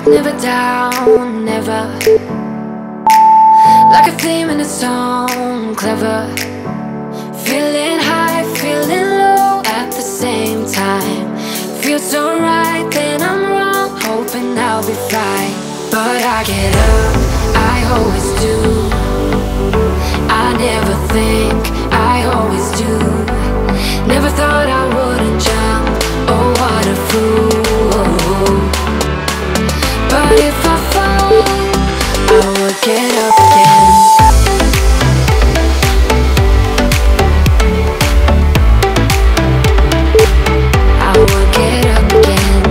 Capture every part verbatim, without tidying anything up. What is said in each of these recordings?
up, never down, never. Like a theme in a song, clever. Feeling high, feeling low at the same time. Feels so right, then I'm wrong, hoping I'll be fine. But I get up, I always do. I never think, I always do. Never thought I wouldn't jump, oh what a fool. But if I fall, I would get up again. I would get up again.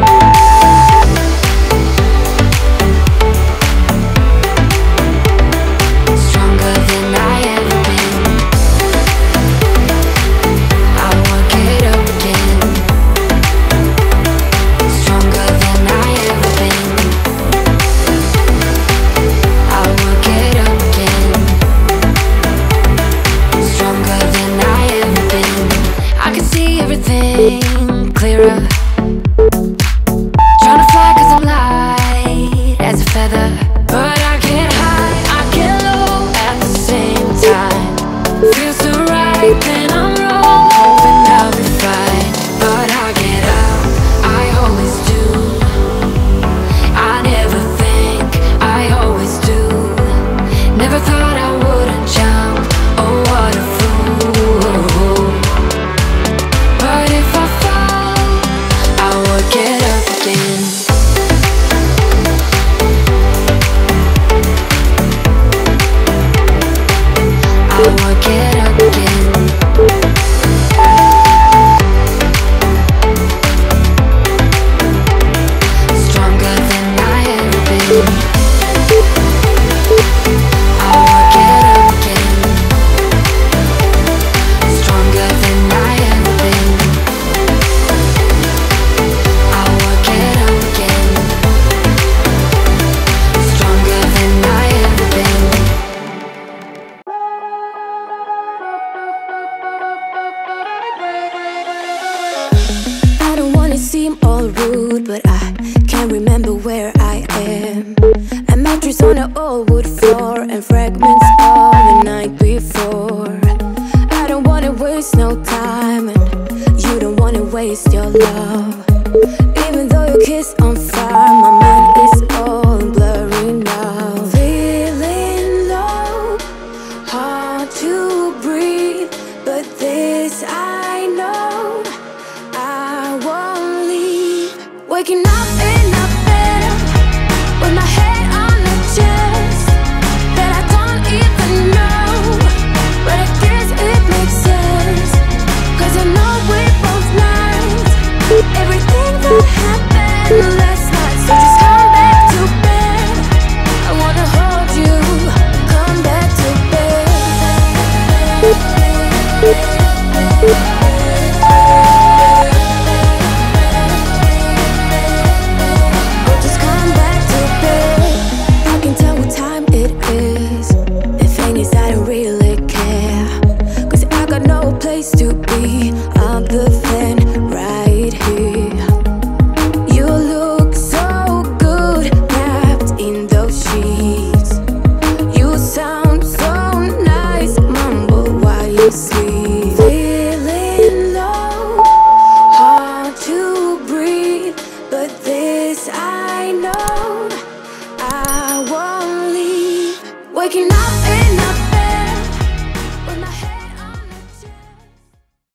Stronger than I ever been. I would get up again. Stronger than I ever been. I would get up again. Stronger than I ever been. I can see everything clearer. Trying to fly cause I'm light as a feather. But I get high, I get low at the same time. Feels so right, then I'm wrong, hoping I'll be fine. But I get up, I always do. I never think, I always do. Never thought I wouldn't jump, oh what a fool. But if I fall, I would get up again. I would get up again. Stronger than I ever been. I would get up again. Stronger than I ever been. I would get up again. Stronger than I ever been. I don't wanna seem all rude, but I can't remember where I am. A mattress on an old wood floor and fragments of the night before. I don't wanna waste no time, and you don't wanna waste your love. Even though your kiss on fire, my mind is all blurry now. Feeling low, hard to breathe, but this I know, I won't leave. Waking up in a bed with my head on the chest that I don't even know, but I guess it makes sense. Cause I know we both learned everything that happened last night. So just come back to bed, I wanna hold you. Come back to Oh, just come back to bed. I can tell what time it is. The thing is I don't really care, cause I got no place to be.